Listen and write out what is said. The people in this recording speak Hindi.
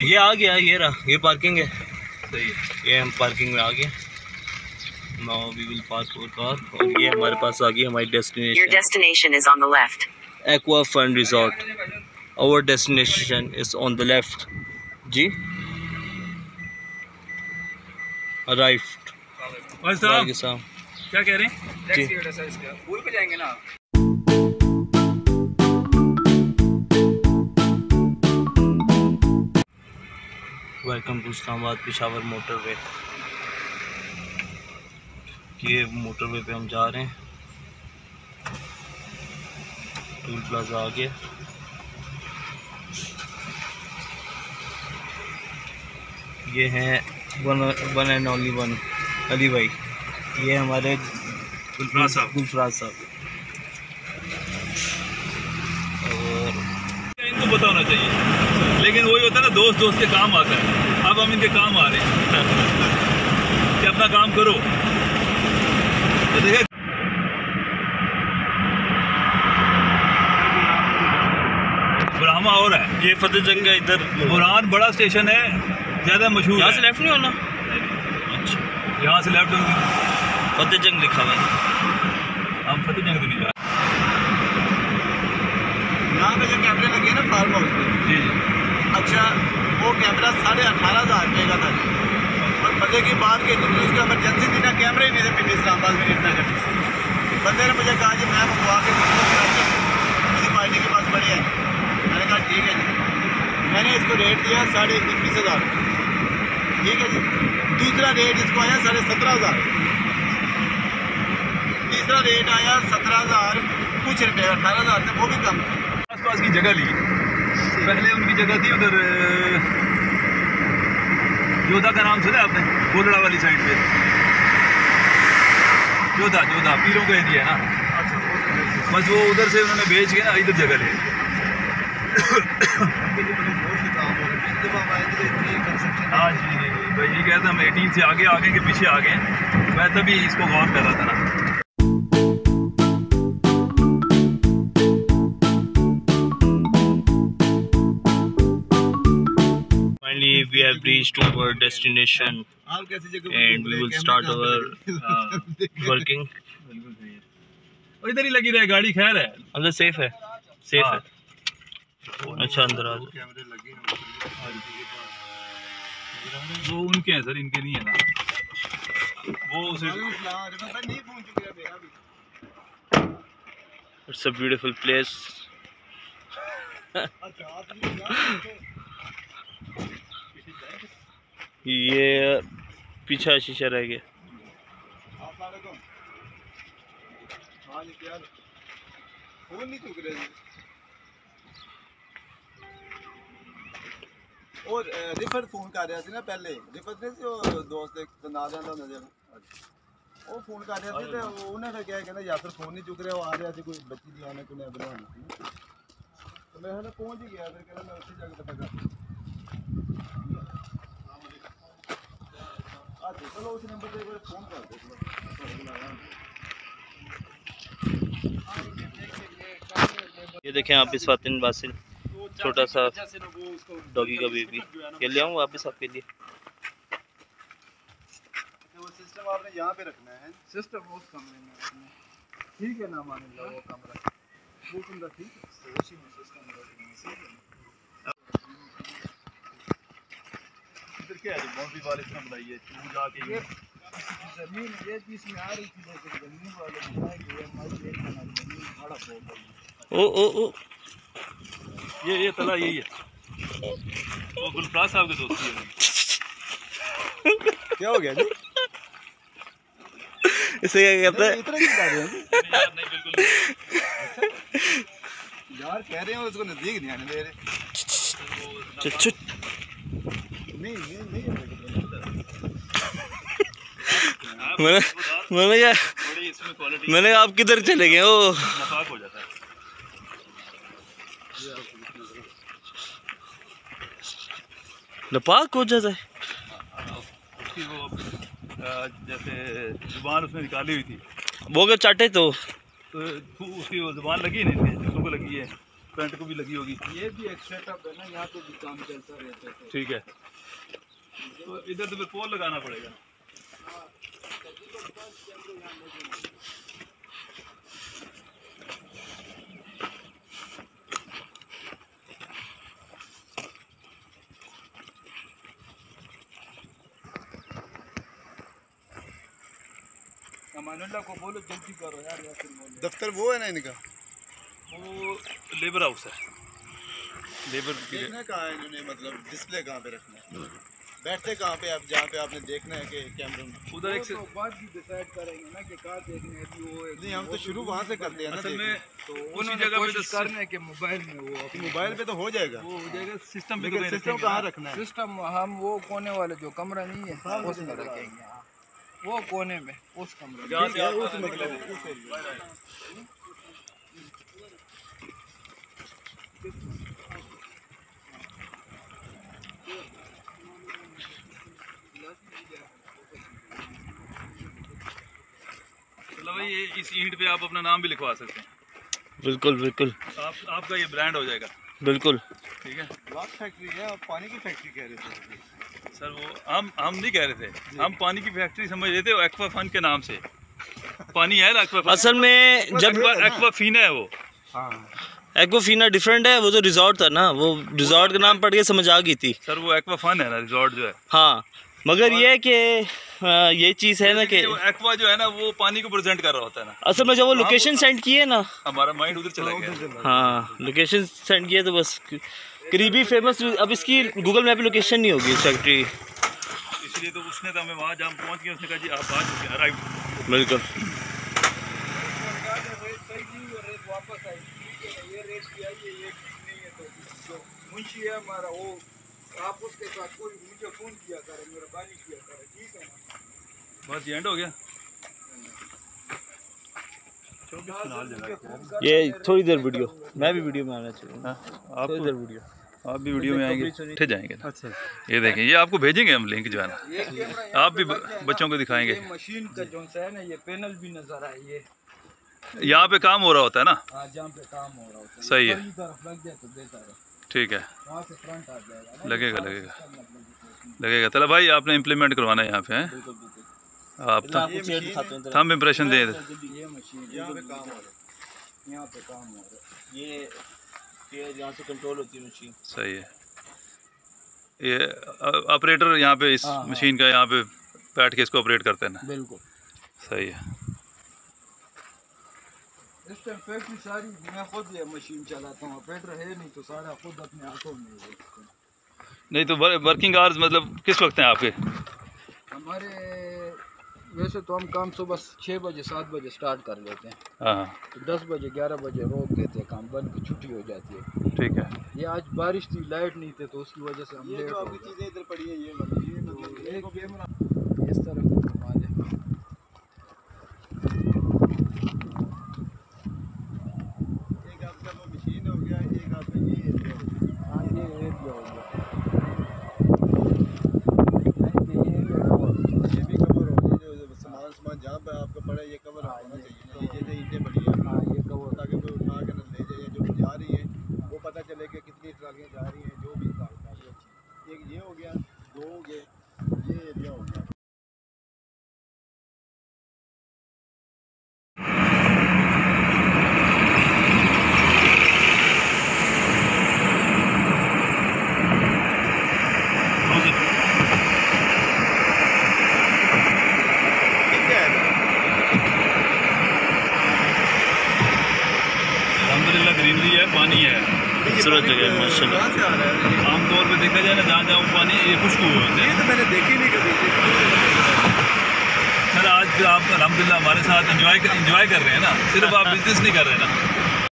ये आ गया, ये रहा, ये पार्किंग है। सही है, ये हम पार्किंग में आ गए। Now we will park our car. और ये हमारे पास आ गई हमारी destination. Your destination is on the left. Aqua Fun Resort. Our destination is on the left. जी अराइव्ड। भाई साहब क्या कह रहे हैं? पूल पे जाएंगे ना। Welcome to Islamabad Peshawar motorway. ये मोटरवे पे हम जा रहे हैं। टूल प्लाजा आ गया। ये हैं one and only one Ali भाई। ये हमारे गुलफराज साहब। और इनको पता होना चाहिए, लेकिन वही होता है ना, दोस्त दोस्त के काम आता है। अब हम इनके काम आ रहे हैं कि अपना काम करो। तो देखिए बुरहामा हो रहा है। ये फतेह जंग का इधर बुरहान बड़ा स्टेशन है, ज़्यादा मशहूर। यहाँ से लेफ्ट नहीं होना? अच्छा, यहाँ से लेफ्ट होगी। फतेह जंग लिखा हुआ है। हम फतेह जंग तो नहीं जा रहे। यहाँ पे जो कैमरे लगे हैं ना फार्म हाउस पे, जी अच्छा वो कैमरा 18,500 रुपये का था। और मजे की बात कि उसको इमरजेंसी थी ना, कैमरे ही नहीं थे पिंडी इस्लामाबाद में इतना करके। बंदे ने मुझे कहा जी मैं मंगवा के किसी पार्टी के पास पड़े हैं। मैंने कहा ठीक है जी। मैंने इसको रेट दिया 21,500। ठीक है जी। दूसरा रेट इसको आया 17,500। तीसरा रेट आया 17,000 कुछ रुपये, 18,000 से वो भी कम। आसपास की जगह ली। पहले उनकी जगह थी उधर जोधा का नाम सुना आपने? गोलड़ा वाली साइड पे जोधा पीरों का एरिया है ना। बस वो उधर से उन्होंने बेच के ना इधर जगह ले। हाँ जी भाई, ये कहता हम 18 से आगे के पीछे आ गए। मैं तभी इसको गौर कर रहा था ना। Finally, we have reached our destination and we will start our working. इधर ही लगी रहे गाड़ी, खैर है अंदर सेफ है, सेफ है। अच्छा अंदर आ जाओ। वो उनके हैं सर, इनके नहीं है ना। वो उसे It's a beautiful place. ये पीछा शीशा रह गया। और रिफत फोन कर रहा ना पहले, रिफत ने जो दोस्त ना जाता नजर वो फोन कर रहा थे, तो उन्हें क्या कहना यासर फोन नहीं चुक रहा, वो आ रहा थे कोई बच्ची दी आने को बनवानी थी। तो मैं पहुंच ही गया, फिर कहना मैं उसे जाकर पता कर। चलो उस नंबर पे एक बार फोन कर दो। ये देखें आप इस फातिन बासिल, छोटा सा डॉगी का बेबी। ये ले आऊँ वापस आपके लिए। वो सिस्टम आपने यहाँ पे रखना है, सिस्टम उस कमरे में रखना है। ठीक है ना, मान लो वो कमरा वो कमरा ठीक है, उसी में सिस्टम रखना है। इधर क्या है बाउंड्री वाल इतना बताइए, तू जाके ये जमीन ये बीच में आ रही थी, लेकिन जमीन वाले बनाएंगे ये हमारी एक हमारी जमीन बड़ा बहुत है। ओ ये तला यही है। वो गुलफराज साहब के दोस्ती है। क्या हो गया जी? इसे क्या कहते हैं? इतना क्यों कर रहे हैं यार? नहीं बिल्कुल यार, कह रहे हैं उसको नजदीक नहीं आने दे रहे। नहीं मैंने आप किधर चले गए? ओ नफाक हो जाता है। नपाक हो जाता है। उसकी वो जैसे जुबान उसने निकाली हुई थी, वो क्या चाटे तो उसकी वो जुबान लगी नहीं थी, जिसको लगी है फ्रंट को भी लगी होगी। ये भी एक सेटअप है ना, यहाँ पे भी काम चलता रहता है। ठीक है, तो इधर तो फिर पोल लगाना पड़ेगा। अमानुल्लाह को बोलो जल्दी करो यार, दफ्तर वो है ना इनका, वो लेबर हाउस है। लेबर देखना कहाँ है इन्होंने, मतलब डिस्प्ले कहाँ पे रखना है, बैठते कहाँ पे, आप जहाँ पे आपने देखना है कि कैमरे में उधर एक से बाद भी डिसाइड करेंगे ना कि कहाँ देखना है। वो नहीं, हम तो शुरू वहाँ से करते हैं ना। असल में तो उसी जगह पे कोशिश करना है कि मोबाइल में वो, मोबाइल पे तो हो जाएगा, वो हो जाएगा। सिस्टम पे लेकिन सिस्टम कहाँ रखना है? सिस्टम हम वो कोने वाले जो कमरा नहीं है उसमें रखेंगे, वो कोने में उस कमरे में। ठीक है, उस मतलब चलो भाई, ये इस ईंट पे आप अपना नाम भी लिखवा सकते हैं। बिल्कुल बिल्कुल, आपका ये ब्रांड हो जाएगा। बिल्कुल। ठीक है, ब्लॉक फैक्ट्री है, आप पानी की फैक्ट्री कह रहे थे सर। वो हम नहीं कह रहे थे, हम पानी की फैक्ट्री समझ रहे थे, एक्वा फन के नाम से। पानी है ना एक्वा, असल में जब एक्वाफीना है वो। हाँ, एक्वाफीना डिफरेंट है, वो तो रिजॉर्ट था ना, वो रिजॉर्ट का नाम पढ़ के समझ आ गई थी सर। वो एक्वा फन है ना रिजॉर्ट जो है। हाँ, मगर ये कि ये चीज़ है ना कि एक्वा जो है ना वो पानी को प्रेजेंट कर रहा होता है ना। असल में जब वो लोकेशन सेंड किए ना, हमारा माइंड उधर चला गया। हाँ, लोकेशन सेंड किया तो बस करीबी फेमस। अब इसकी गूगल मैप लोकेशन नहीं होगी फैक्ट्री, इसलिए तो उसने तो हमें वहाँ जहाँ हम पहुँच गए, उसने कहा जी आप आ चुके हैं, राइट। बिल्कुल। वापस आई, ये रेट किया, ये नहीं है तो जो मुंशी है हमारा, वो आप उसके साथ कोई मुझे फ़ोन किया करे, मेहरबानी किया करे, ठीक है ना। बस ये एंड हो गया। ये थोड़ी देर वीडियो, मैं भी वीडियो में आना चाहूँगा। आप थोड़ी देर वीडियो, आप भी वीडियो में आएंगे, उठे जाएंगे ना। अच्छा, ये देखें, ये आपको भेजेंगे हम लिंक जो है ना, आप भी बच्चों को दिखाएंगे। ये मशीन का जो है ना, ये पैनल भी नजर आए, ये यहाँ पे काम हो रहा होता है ना। हाँ, जहाँ पे काम हो रहा होता है। सही है, तरफ लग जाए तो बेहतर है, ठीक है, वहाँ से फ्रंट आ जाएगा। लगेगा लगेगा। चलो भाई, आपने इम्प्लीमेंट करवाना है यहाँ पे, हैं आप थंब इम्प्रेशन दे। ये मशीन यहाँ पे काम हो रहा है, यहाँ पे काम हो रहा है, ये यहाँ से कंट्रोल होती है मशीन। सही है। ये ऑपरेटर यहाँ पे इस मशीन का यहाँ पे बैठ के इसको ऑपरेट करते हैं ना। बिल्कुल सही है। इस टाइम फैक्ट्री सारी मैं खुद ये मशीन चलाता हूँ, ऑपरेटर है नहीं तो सारा खुद अपने हाथों में है। नहीं तो वर्किंग आवर्स मतलब किस वक्त हैं आपके? हमारे वैसे तो हम काम सुबह 6 बजे 7 बजे स्टार्ट कर लेते हैं। हाँ, तो 10 बजे 11 बजे रोक देते हैं, काम बंद की छुट्टी हो जाती है। ठीक है। ये आज बारिश थी, लाइट नहीं थी, तो उसकी वजह से हम लेट हो गए। चीज़ें इधर पड़ी है, ये मतलब एक कैमरा इस तरह का घुमा दे। एक आपका वो मशीन हो गया, एक आपका ये एरिया हो गया। हाँ, ये एरिया हो गया, ये भी कवर हो गया, जो सामान जहाँ पे आपका पड़ा है ये कवर होना चाहिए। ये ईंटें पड़ी है, हाँ ये कवर, ताकि कोई उठा के न ले जाए, जो जा रही है वो पता चले कि कितनी ट्रालियाँ जा रही हैं, जो भी अच्छी। एक ये हो गया, दो हो गए, ये एरिया हो गया। अल्हम्दुलिल्लाह ग्रीनरी है, पानी है, खूबसूरत जगह है माशाल्लाह। कहाँ से आ रहा है? आमतौर पे देखा जाए ना, जहाँ जहाँ पानी ये खुश्क हुए होते हैं। ये तो मैंने देखी नहीं कभी। सर आज आप अल्हम्दुलिल्लाह हमारे साथ इंजॉय कर रहे हैं ना, सिर्फ आप बिजनेस नहीं कर रहे ना।